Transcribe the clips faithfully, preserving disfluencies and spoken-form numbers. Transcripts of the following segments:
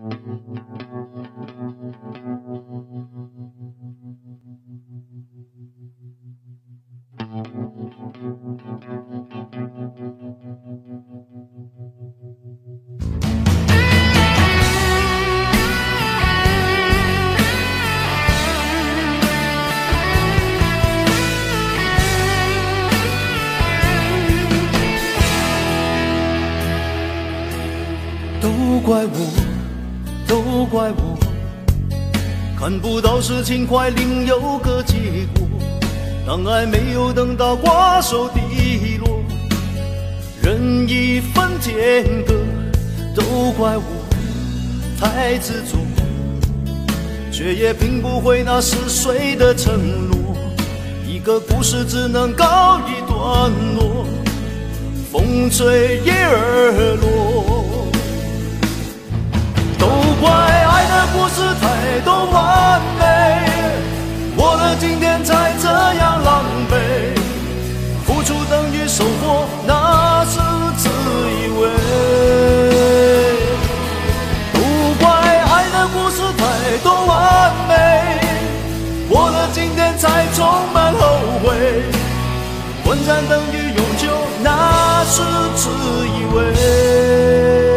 都怪我，都怪我，看不到是情怀另有个结果。当爱没有等到瓜熟蒂落，人已分间隔。都怪我太执着，却也拼不回那似水的承诺。一个故事只能告一段落，风吹叶儿落。都怪爱的故事太多完美，我的今天才这样狼狈。付出等于收获，那是自以为。都怪爱的故事太多完美，我的今天才充满后悔。短暂等于永久，那是自以为。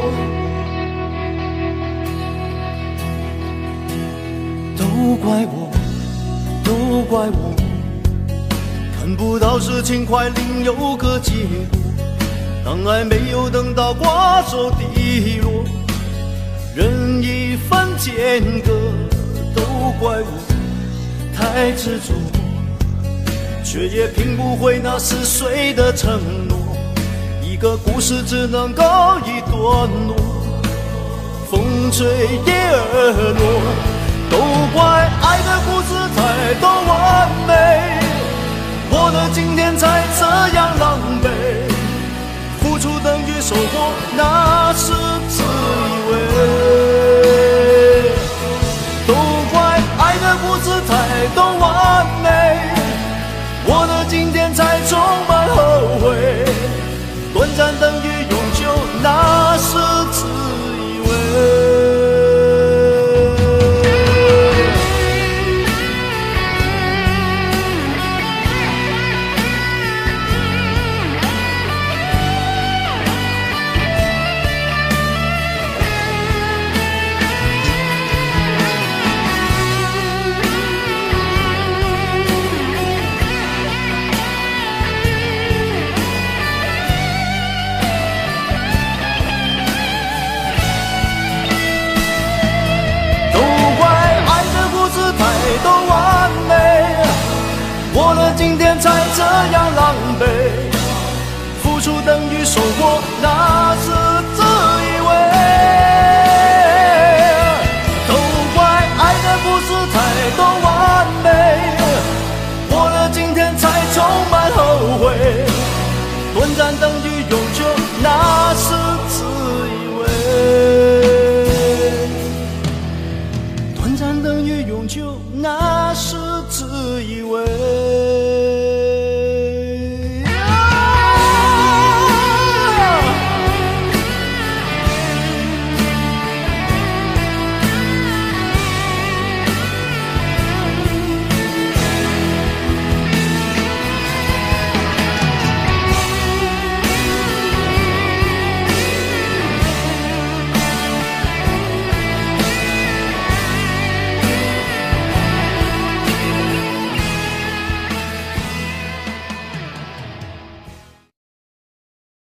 都怪我，都怪我，看不到是情怀另有个结果。当爱没有等到瓜熟蒂落，人已分间隔。都怪我太执着，却也拼不回那似水的承诺。一个故事只能告一段落，风吹叶儿落。都怪爱的故事太多完美，我的今天才这样狼狈。付出等于收获，那是自以为。都怪爱的故事太多完美，我的今天才充满后悔。短暂等于永久，那是自以为。我的今天才这样狼狈，付出等于收获，那是